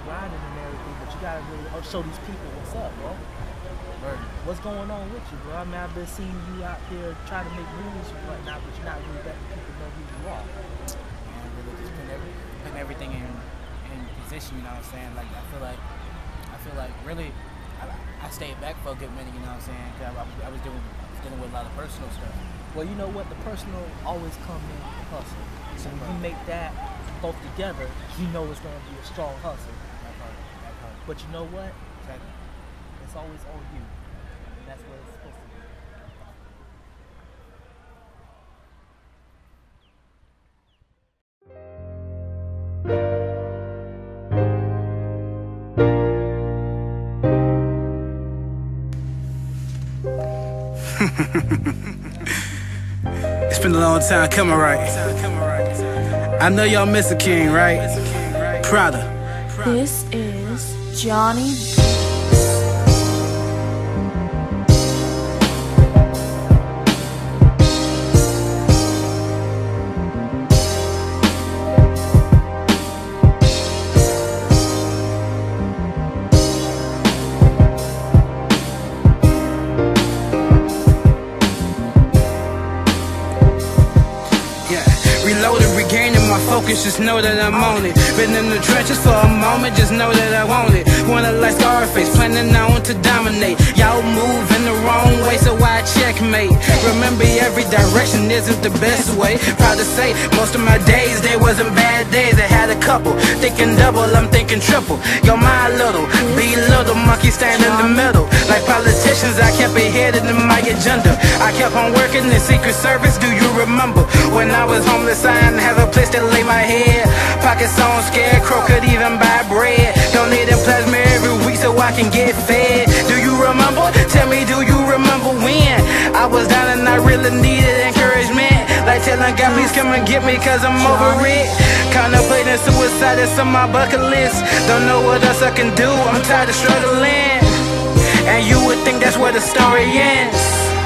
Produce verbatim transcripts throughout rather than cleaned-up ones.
grinding and everything, but you gotta really show these people what's up, bro. Word. What's going on with you, bro? I mean, I've been seeing you out there trying to make moves and whatnot, but you're not really letting people know who you are. And really just putting, every, putting everything in in position, you know what I'm saying? Like, I feel like, I feel like really, I, I stayed back for a good minute, you know what I'm saying? Because I, I, I was doing, I was dealing with a lot of personal stuff. Well, you know what? The personal always come in hustle. So when you make that both together, you know it's going to be a strong hustle. That part, that part. But you know what? Exactly. It's always on you. That's what it's supposed to be. It's been a long time coming, right? I know y'all miss the king, right? Prada. This is Johnny. Reloaded, regaining my focus, just know that I'm on it. Been in the trenches for a moment, just know that I want it. Wanna like Scarface, planning on to dominate. Y'all move in the wrong way, so I checkmate. Remember, every direction isn't the best way. Proud to say, most of my days, they wasn't bad days. I had a couple, thinking double, I'm thinking triple. Yo, my little, be little, monkey stand in the middle. Like politicians, I kept it hidden in my agenda. I kept on working in Secret Service, do you remember? When I was homeless, I didn't have a place to lay my head. Pockets on scarecrow, could even buy bread. Donating plasma every week so I can get fed. Do you remember? Tell me, do you remember when I was down and I really needed encouragement? Like telling God, please come and get me cause I'm over it. Contemplating suicide, it's on my bucket list. Don't know what else I can do, I'm tired of struggling. And you would think that's where the story ends,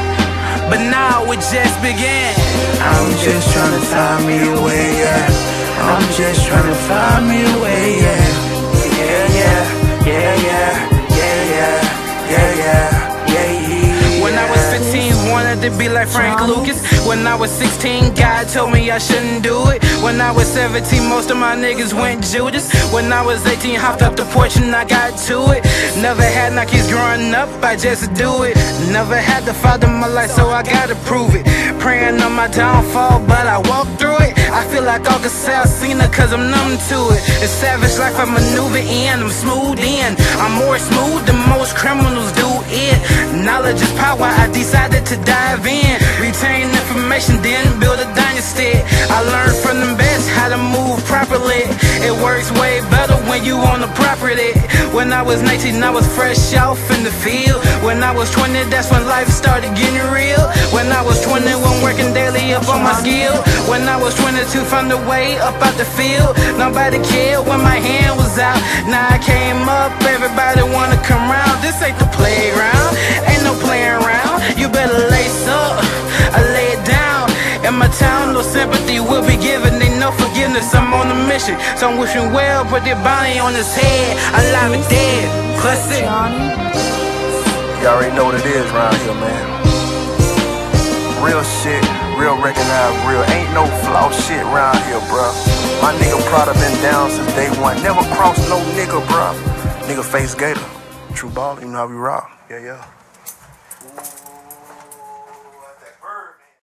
but now it just began. I'm just trying to find me a way, yeah. I'm just trying to find me a way, yeah. Yeah, yeah, yeah, yeah, yeah, yeah, yeah, yeah, yeah. When I was fifteen, wanted to be like Frank Lucas. When I was sixteen, God told me I shouldn't do it. When I was seventeen, most of my niggas went Judas. When I was eighteen, hopped up the porch and I got to it. Never had Nikes growing up, I just do it. Never had the father in my life, so I gotta prove it. Praying on my downfall, but I walked through it. I feel like August Alsina cause I'm numb to it. It's savage life I maneuver in, I'm smooth in. I'm more smooth than most criminals do it. Knowledge is power, I decided to dive in. Retain information, then build a dynasty. I learned from the best how to move properly. It works way better when you on the property. When I was nineteen, I was fresh off in the field. When I was twenty, that's when life started getting real. When I was twenty-one, working daily up on my skill. When I was twenty-two, found a way up out the field. Nobody cared when my hand was out. Now I came up, everybody wanna come round. This ain't the playground, ain't no playing around. You better lace up, I lay it down. In my town, no sympathy will be given, ain't no forgiveness. I'm on a mission, so I'm wishing well, put their body on his head, alive and dead, pussy. You already know what it is around here, man. Real shit, real recognized real. Ain't no flaw shit around here, bruh. My nigga Prada been down since day one. Never crossed no nigga, bruh. Nigga face Gator. True ball, you know how we rock. Yeah, yeah.